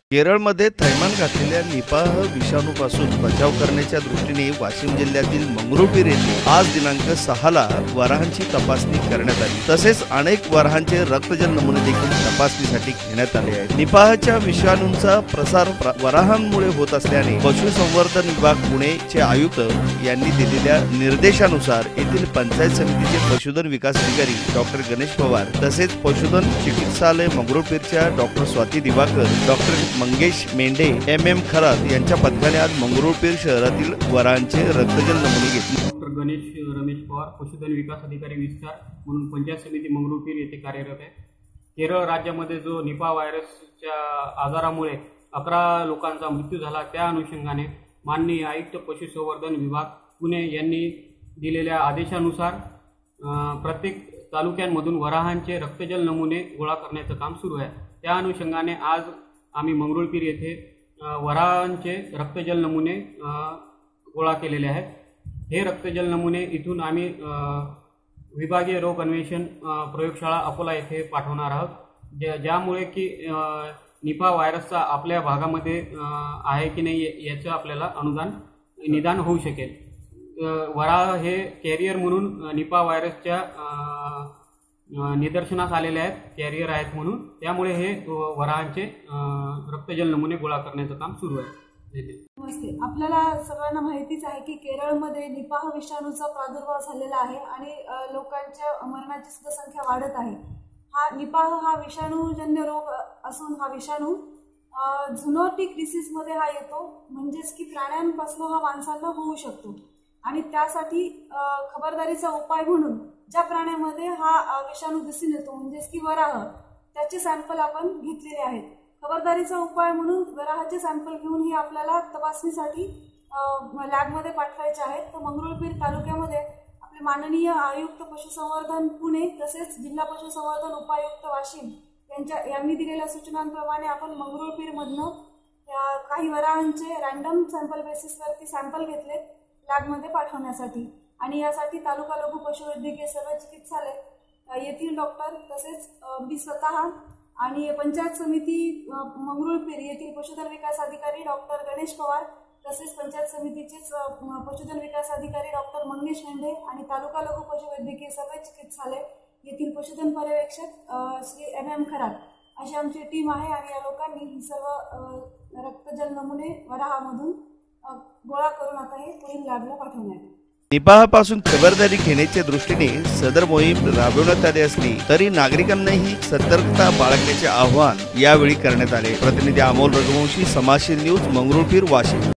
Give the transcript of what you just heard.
केरळमध्ये थैमान घातलेल्या निपाह विषाणूपासून बचाव करण्याच्या दृष्टीने वाशिम जिल्ह्यातील मंगरुळपीर येथे आज दिनांक 6 ला वराहांची तपासणी करण्यात आली। तसेच अनेक वराहांचे रक्तजल नमुने देखील तपासणीसाठी घेण्यात आले आहेत। निपाहच्या विषाणूंचा प्रसार वराहांमुळे होत असल्याने पशुसंवर्धन विभाग पुणेचे आयुक्त यांनी दिलेल्या निर्देशानुसार येथील पंचायत समितीचे पशुधन विकास अधिकारी डॉक्टर गणेश पवार तसेच पशुधन चिकित्सालय मंगरुळपीरच्या doctor Swati Diwakar, doctor Mangesh Mendhe, MM Kharat यांच्या पथकाने आज मंगरुळपीर शहरातील वरांचे रक्तजल नमुने घेतले। डॉक्टर गणेश रमेश पवार, पशुधन विकास अधिकारी विस्तार म्हणून पंचायत समिती मंगरुळपीर येथे कार्यरत आहे। केरळ राज्यामध्ये जो निपा व्हायरसच्या आजारामुळे 11 लोकांचा मृत्यू झाला, त्या अनुषंगाने माननीय आयुक्त पशुसंवर्धन विभाग पुणे यांनी दिलेल्या आदेशानुसार प्रत्येक तालुक्यांमधून वराहांचे रक्तजल नमुने गोळा करण्याचं काम सुरू आहे। त्या अनुषंगाने आज आम्ही मंगरुळपीर येथे वराहांचे रक्तजल नमुने गोळा केलेले आहेत। हे रक्तजल नमुने इथून आम्ही विभागीय रोग अन्वेषण प्रयोगशाळा अकोला येथे पाठवणार आहोत, ज्यामुळे की निपा व्हायरसचा आपल्या भागामध्ये आहे की नाही याचं आपल्याला निदान होऊ शकेल। वराह हे कॅरियर म्हणून निपा व्हायरसच्या निदर्शनास आलेले आहेत, कॅरियर आहेत म्हणून, त्यामुळे हे वराहांचे रक्तजल नमुने गोळा करण्याचं काम सुरू आहे। नमस्ते। आपल्याला सर्वांना माहितीच आहे की केरळमध्ये निपाह विषाणूचा प्रादुर्भाव झालेला आहे आणि लोकांच्या मरणाची सुद्धा संख्या वाढत आहे। हा निपाह हा विषाणूजन्य रोग असून हा विषाणू झुनोटिक डिसीज मध्ये हा येतो, म्हणजेच की प्राण्यांपासून हा माणसांना होऊ शकतो आणि त्यासाठी खबरदारीचा उपाय म्हणून ज्या प्राण्यामध्ये हा विषाणू दिसून येतो म्हणजेच की वराह, त्याचे सॅम्पल आपण घेतलेले आहेत। खबरदारीचा उपाय म्हणून वराहाचे सॅम्पल घेऊन ही आपल्याला तपासणीसाठी लॅबमध्ये पाठवायचे आहेत। तर मंगरुळपीर तालुक्यामध्ये आपले माननीय आयुक्त पशुसंवर्धन पुणे तसेच जिल्हा पशुसंवर्धन उपायुक्त वाशिम यांनी दिलेल्या सूचनांप्रमाणे आपण मंगरुळपीरमधनं काही वराहांचे रॅन्डम सॅम्पल बेसिसवरती सॅम्पल घेतले लॅबमध्ये पाठवण्यासाठी आणि यासाठी तालुका लघु पशुवैद्यकीय सर्व चिकित्सालय येथील डॉक्टर तसेच मी स्वतः आणि पंचायत समिती मंगरुळपीर येथील पशुधन विकास अधिकारी डॉक्टर गणेश पवार तसेच पंचायत समितीचेच पशुधन विकास अधिकारी डॉक्टर मंगेश मेंढे आणि तालुका लघु पशुवैद्यकीय सर्व चिकित्सालय येथील पशुधन पर्यवेक्षक श्री MM खरात अशी आमची टीम आहे आणि या लोकांनी ही सर्व रक्तजल नमुने वराहामधून गोळा करून आता हे पुढील लॅबला पाठवण्यात आले। निपाहपासून खबरदारी घेण्याच्या दृष्टीने सदर मोहीम राबवण्यात आली असली तरी नागरिकांनाही सतर्कता बाळगण्याचे आवाहन यावेळी करण्यात आले। प्रतिनिधी अमोल रघुवंशी, समाजशील न्यूज, मंगरुळपीर, वाशिम।